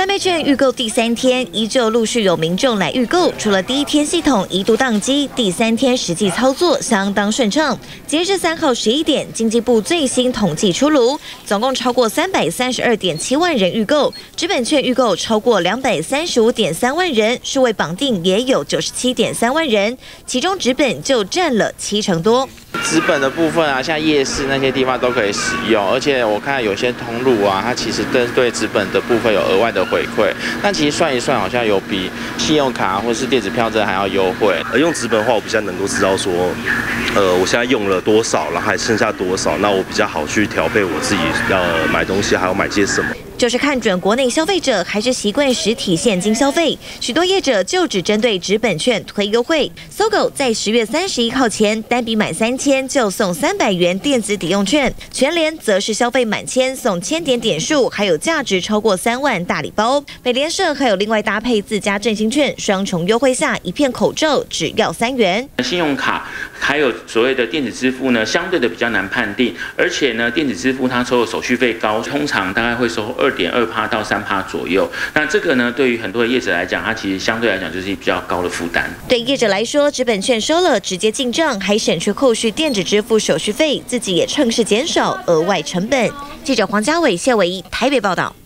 卖券预购第3天，依旧陆续有民众来预购。除了第1天系统一度宕机，第3天实际操作相当顺畅。截至3号11点，经济部最新统计出炉，总共超过332.7万人预购，纸本券预购超过235.3万人，数位绑定也有97.3万人，其中纸本就占了70%多。 纸本的部分啊，像夜市那些地方都可以使用，而且我看有些通路啊，它其实针对纸本的部分有额外的回馈。但其实算一算，好像有比信用卡或是电子票证还要优惠。 用纸本的话，我比较能够知道说，我现在用了多少，然后还剩下多少，那我比较好去调配我自己要买东西，还要买些什么。 就是看准国内消费者还是习惯实体现金消费，许多业者就只针对纸本券推优惠。搜狗在10月31号前单笔买3000就送300元电子抵用券，全联则是消费满1000送1000点点数，还有价值超过3万大礼包。美联社还有另外搭配自家振兴券，双重优惠下一片口罩只要3元。 信用卡还有所谓的电子支付呢，相对的比较难判定，而且呢，电子支付它收的手续费高，通常大概会收2.2%到3%左右。那这个呢，对于很多的业者来讲，它其实相对来讲就是比较高的负担。 对业者来说，纸本券收了直接进账，还省去后续电子支付手续费，自己也趁势减少额外成本。记者黄家伟、谢伟一台北报道。